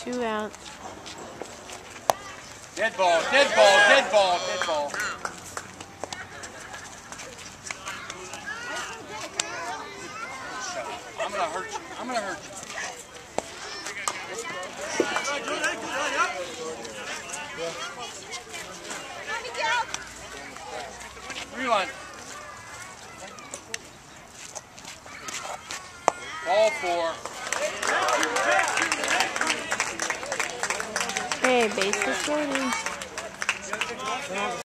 2 out. Dead ball, dead ball, dead ball, dead ball. I'm gonna hurt you. I'm gonna hurt you. Rewind. Ball 4. Hey, bases loading.